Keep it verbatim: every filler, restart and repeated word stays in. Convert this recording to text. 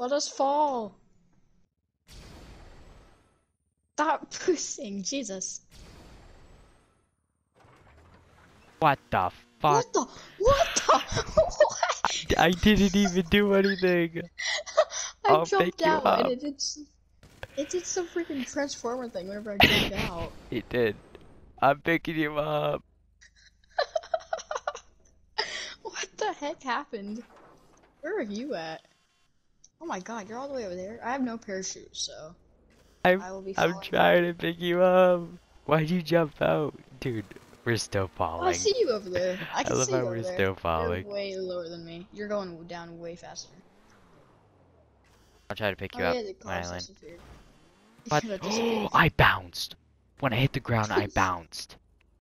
Let us fall. Stop pushing, Jesus. What the fuck? What the? What the? What? I didn't even do anything. I I'll jumped pick you out and up. it did. s- It did some freaking transformer thing whenever I jumped out. It did. I'm picking you up. What the heck happened? Where are you at? Oh my god, you're all the way over there. I have no parachute, so I'm I will be I'm falling. trying to pick you up. Why'd you jump out? Dude, we're still Oh, I falling. see you over there. I I can love see how you we're over there. still falling. You're way lower than me. You're going down way faster. I'll try to pick Oh you up yeah, the when I cars land. disappeared. What? That Oh, disappeared. I bounced. When I hit the ground, I bounced.